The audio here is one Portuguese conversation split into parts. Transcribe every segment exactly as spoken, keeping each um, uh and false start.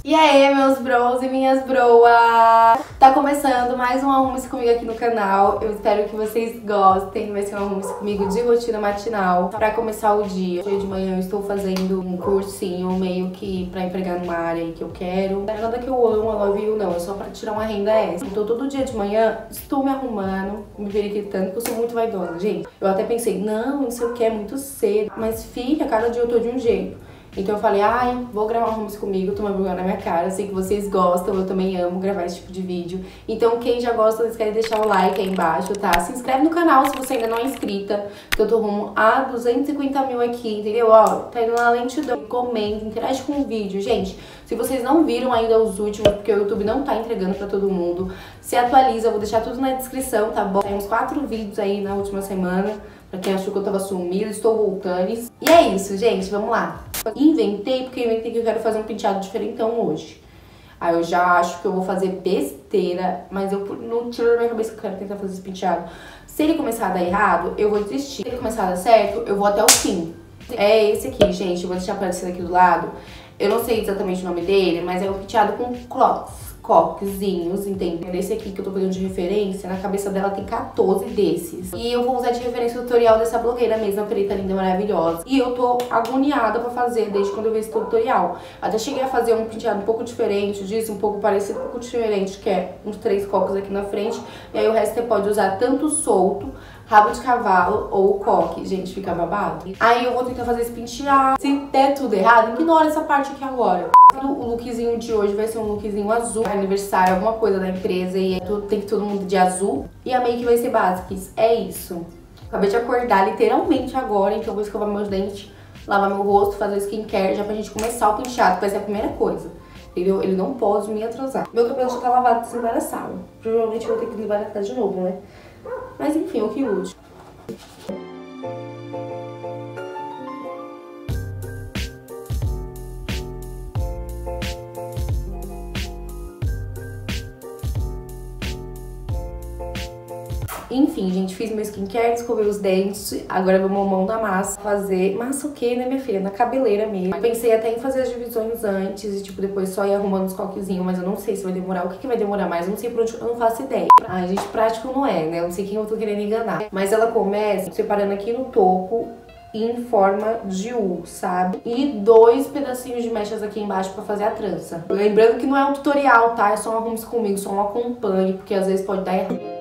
E aí, meus bros e minhas broas! Tá começando mais um Arrume-se Comigo aqui no canal. Eu espero que vocês gostem. Vai ser um Arrume-se Comigo de rotina matinal. Pra começar o dia. Hoje de manhã eu estou fazendo um cursinho meio que pra empregar numa área aí que eu quero. Não é nada que eu amo, I love you, não. É só pra tirar uma renda extra. Então todo dia de manhã estou me arrumando, me verificando, porque eu sou muito vaidosa, gente. Eu até pensei, não, não sei o que, é muito cedo. Mas filha, cada dia eu tô de um jeito. Então eu falei, ai, vou gravar um Arrume-se Comigo, tomar vergonha na minha cara. Eu sei que vocês gostam, eu também amo gravar esse tipo de vídeo. Então quem já gosta, vocês querem deixar o like aí embaixo, tá? Se inscreve no canal se você ainda não é inscrita, porque eu tô rumo a duzentos e cinquenta mil aqui, entendeu? Ó, tá indo na lentidão. Comenta, interage com o vídeo. Gente, se vocês não viram ainda os últimos, porque o YouTube não tá entregando pra todo mundo, se atualiza, eu vou deixar tudo na descrição, tá bom? Tem uns quatro vídeos aí na última semana, pra quem achou que eu tava sumida, estou voltando. E é isso, gente, vamos lá. Inventei, porque eu inventei que eu quero fazer um penteado diferentão hoje. Aí eu já acho que eu vou fazer besteira, mas eu não tiro da minha cabeça que eu quero tentar fazer esse penteado. Se ele começar a dar errado, eu vou desistir. Se ele começar a dar certo, eu vou até o fim. É esse aqui, gente, eu vou deixar aparecendo aqui do lado. Eu não sei exatamente o nome dele, mas é um penteado com clocks. Coquezinhos, entendeu? Esse aqui que eu tô pegando de referência, na cabeça dela tem quatorze desses. E eu vou usar de referência o tutorial dessa blogueira mesmo, a preta linda, maravilhosa. E eu tô agoniada pra fazer desde quando eu vi esse tutorial. Até cheguei a fazer um penteado um pouco diferente disso, um pouco parecido, um pouco diferente, que é uns três cocos aqui na frente. E aí o resto você pode usar tanto solto, rabo de cavalo ou coque. Gente, fica babado. Aí eu vou tentar fazer esse penteado. Se der tudo errado, ignora essa parte aqui agora. O lookzinho de hoje vai ser um lookzinho azul, aniversário, alguma coisa da empresa, e tem que todo mundo de azul. E a make vai ser básica, é isso. Acabei de acordar literalmente agora, então vou escovar meus dentes, lavar meu rosto, fazer o skincare já pra gente começar o penteado, que vai ser a primeira coisa. Entendeu? Ele não pode me atrasar. Meu cabelo já tá lavado desembaraçado. Provavelmente eu vou ter que desembaraçar de novo, né? Mas enfim, o que útil. Enfim, gente, fiz meu skincare, escovei os dentes, agora vou mão da massa. Fazer massa o quê, né, minha filha? Na cabeleira mesmo. Pensei até em fazer as divisões antes e, tipo, depois só ir arrumando os coquezinhos, mas eu não sei se vai demorar. O que que vai demorar mais? Eu não sei por onde, eu não faço ideia. Ai, gente, prático não é, né? Eu não sei quem eu tô querendo enganar. Mas ela começa separando aqui no topo, em forma de U, sabe? E dois pedacinhos de mechas aqui embaixo pra fazer a trança. Lembrando que não é um tutorial, tá? É só um Arrume-se Comigo, só um acompanhe, porque às vezes pode dar errado.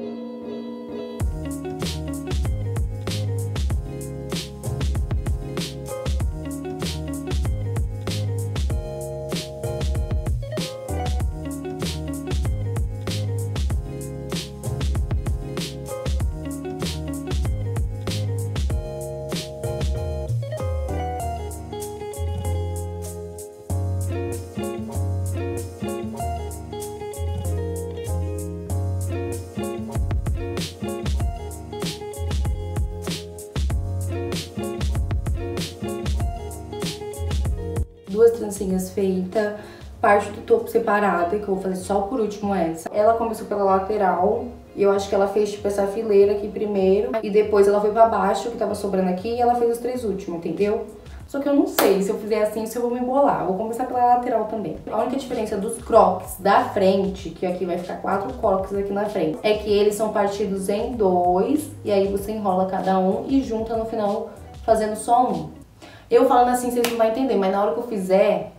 Duas trancinhas feitas, parte do topo separada, que eu vou fazer só por último essa. Ela começou pela lateral, e eu acho que ela fez tipo essa fileira aqui primeiro, e depois ela foi pra baixo, que tava sobrando aqui, e ela fez os três últimos, entendeu? Só que eu não sei, se eu fizer assim, se eu vou me embolar. Vou começar pela lateral também. A única diferença dos crocs da frente, que aqui vai ficar quatro crocs aqui na frente, é que eles são partidos em dois, e aí você enrola cada um e junta no final fazendo só um. Eu falando assim, vocês não vão entender, mas na hora que eu fizer...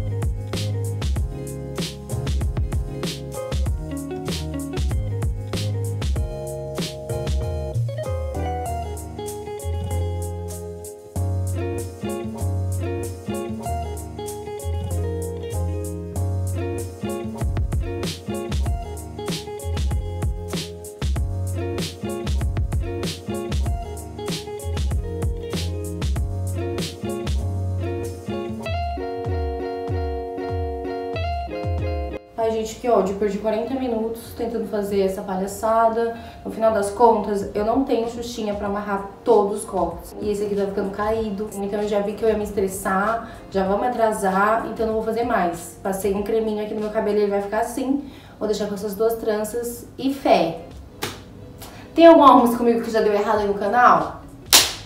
Ai, gente, que ódio. Eu perdi quarenta minutos tentando fazer essa palhaçada. No final das contas, eu não tenho xuxinha pra amarrar todos os cortes. E esse aqui tá ficando caído. Então eu já vi que eu ia me estressar, já vou me atrasar, então não vou fazer mais. Passei um creminho aqui no meu cabelo e ele vai ficar assim. Vou deixar com essas duas tranças e fé. Tem algum Arrume-se Comigo que já deu errado aí no canal?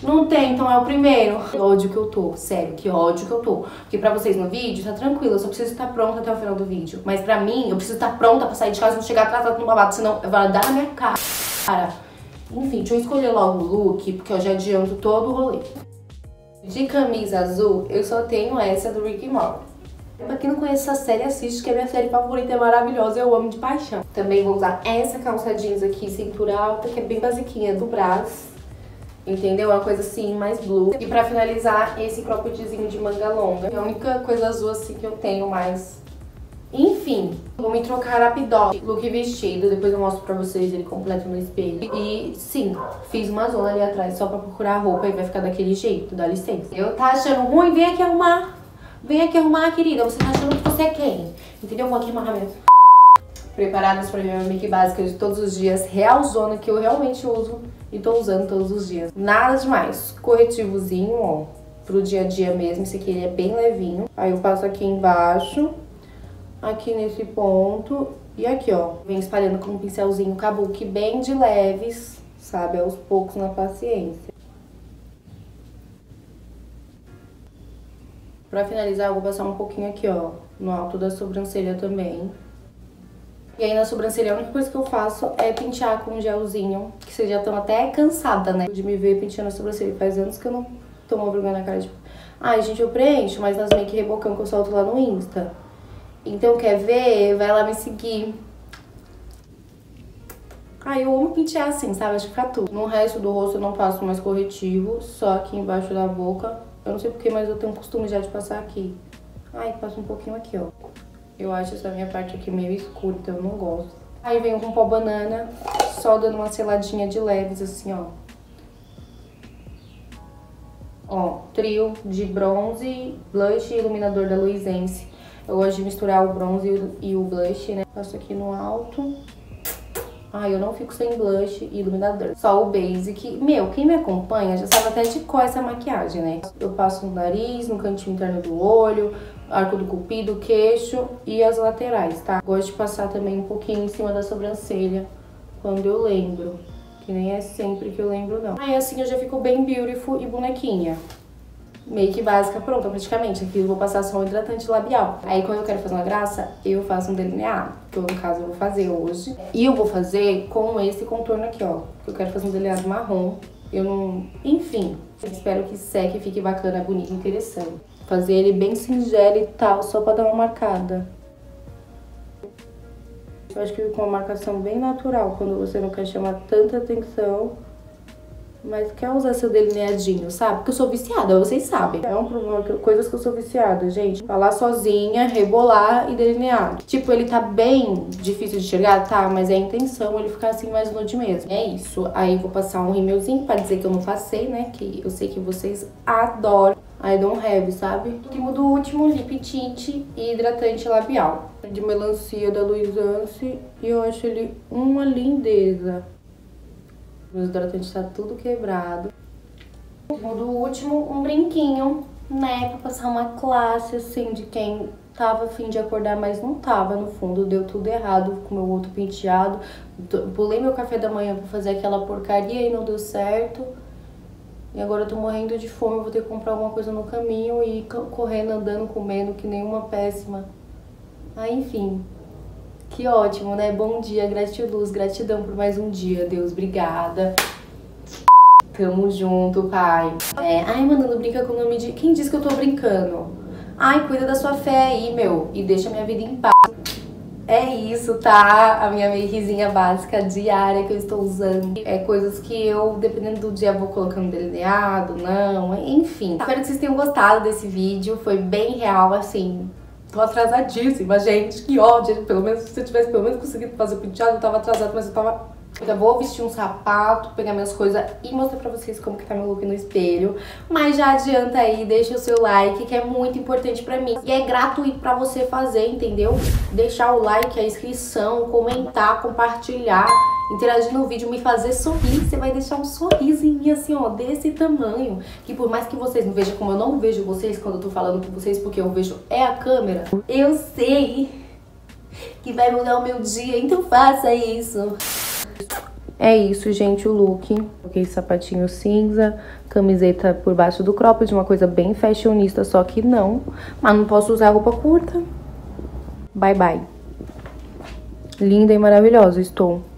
Não tem, então é o primeiro. Que ódio que eu tô, sério, que ódio que eu tô. Porque pra vocês no vídeo, tá tranquilo, eu só preciso estar pronta até o final do vídeo. Mas pra mim, eu preciso estar pronta pra sair de casa e não chegar atrasado no babado, senão vai dar na minha cara. Enfim, deixa eu escolher logo o look, porque eu já adianto todo o rolê. De camisa azul, eu só tenho essa do Rick and Morty. Pra quem não conhece essa série, assiste, que é minha série favorita, é maravilhosa, eu amo de paixão. Também vou usar essa calça jeans aqui, cintura alta, que é bem basiquinha, do Brás. Entendeu? É uma coisa assim, mais blue. E pra finalizar, esse croppedzinho de manga longa. É a única coisa azul assim que eu tenho mais. Enfim, vou me trocar rapidão. Look vestido, depois eu mostro pra vocês ele completo no espelho. E sim, fiz uma zona ali atrás só pra procurar a roupa e vai ficar daquele jeito, dá licença. Eu tá achando ruim? Vem aqui arrumar. Vem aqui arrumar, querida. Você tá achando que você é quem? Entendeu? Vou aqui arrumar mesmo. Preparadas pra minha make básica de todos os dias, real zona, que eu realmente uso e tô usando todos os dias. Nada demais. Corretivozinho, ó, pro dia a dia mesmo. Esse aqui ele é bem levinho. Aí eu passo aqui embaixo, aqui nesse ponto e aqui, ó. Vem espalhando com um pincelzinho kabuki bem de leves, sabe? Aos poucos, na paciência. Pra finalizar, eu vou passar um pouquinho aqui, ó, no alto da sobrancelha também. E aí na sobrancelha a única coisa que eu faço é pentear com um gelzinho, que vocês já estão até cansada, né, de me ver penteando a sobrancelha. Faz anos que eu não tomo vergonha na cara, tipo, ai, gente, eu preencho, mas nas make rebocão que eu solto lá no Insta. Então, quer ver? Vai lá me seguir. Ai, eu amo pentear assim, sabe? Acho que fica tudo. No resto do rosto eu não passo mais corretivo, só aqui embaixo da boca. Eu não sei porquê, mas eu tenho um costume já de passar aqui. Ai, passo um pouquinho aqui, ó. Eu acho essa minha parte aqui meio escura, então eu não gosto. Aí venho com pó banana, só dando uma seladinha de leves, assim, ó. Ó, trio de bronze, blush e iluminador da Luisense. Eu gosto de misturar o bronze e o blush, né? Passo aqui no alto. Ai, eu não fico sem blush e iluminador. Só o basic. Meu, quem me acompanha já sabe até de qual é essa maquiagem, né? Eu passo no nariz, no cantinho interno do olho, arco do cupido, queixo e as laterais, tá? Gosto de passar também um pouquinho em cima da sobrancelha, quando eu lembro. Que nem é sempre que eu lembro, não. Aí assim eu já fico bem beautiful e bonequinha. Make básica pronta, praticamente. Aqui eu vou passar só um hidratante labial. Aí quando eu quero fazer uma graça, eu faço um delineado. Que eu, no caso, eu vou fazer hoje. E eu vou fazer com esse contorno aqui, ó. Que eu quero fazer um delineado marrom. Eu não... Enfim, espero que seque e fique bacana, bonito, interessante. Fazer ele bem singelo e tal, só pra dar uma marcada. Eu acho que fica uma marcação bem natural, quando você não quer chamar tanta atenção, mas quer usar seu delineadinho, sabe? Porque eu sou viciada, vocês sabem. É um problema, coisas que eu sou viciada, gente. Falar sozinha, rebolar e delinear. Tipo, ele tá bem difícil de enxergar, tá? Mas é a intenção ele ficar assim mais nude mesmo. É isso. Aí vou passar um rímelzinho pra dizer que eu não passei, né? Que eu sei que vocês adoram. I don't have, sabe? Último do último, lip tint e hidratante labial. De melancia da Luisense. E eu acho ele uma lindeza. O hidratante tá tudo quebrado. Do último, um brinquinho, né? Pra passar uma classe, assim, de quem tava a fim de acordar, mas não tava, no fundo. Deu tudo errado com o meu outro penteado. Pulei meu café da manhã pra fazer aquela porcaria e não deu certo. E agora eu tô morrendo de fome, eu vou ter que comprar alguma coisa no caminho e ir correndo, andando, comendo, que nem uma péssima. Ah, enfim. Que ótimo, né? Bom dia, gratiluz, gratidão por mais um dia. Deus, obrigada. Tamo junto, pai. É, ai, mandando brinca com o nome de... Quem disse que eu tô brincando? Ai, cuida da sua fé aí, meu. E deixa minha vida em paz. É isso, tá? A minha makezinha básica diária que eu estou usando. É coisas que eu, dependendo do dia, vou colocando delineado, não, enfim. Espero que vocês tenham gostado desse vídeo. Foi bem real, assim. Tô atrasadíssima, gente. Que ódio. Pelo menos, se eu tivesse pelo menos conseguido fazer o penteado, eu tava atrasada, mas eu tava... Eu vou vestir um sapato, pegar minhas coisas e mostrar pra vocês como que tá meu look no espelho. Mas já adianta aí, deixa o seu like, que é muito importante pra mim. E é gratuito pra você fazer, entendeu? Deixar o like, a inscrição, comentar, compartilhar, interagir no vídeo, me fazer sorrir. Você vai deixar um sorriso em mim assim, ó, desse tamanho. Que por mais que vocês não vejam como eu não vejo vocês quando eu tô falando com vocês, porque eu vejo é a câmera, eu sei que vai mudar o meu dia, então faça isso. É isso, gente, o look. Coloquei sapatinho cinza, camiseta por baixo do cropped, uma coisa bem fashionista, só que não. Mas não posso usar roupa curta. Bye, bye. Linda e maravilhosa estou.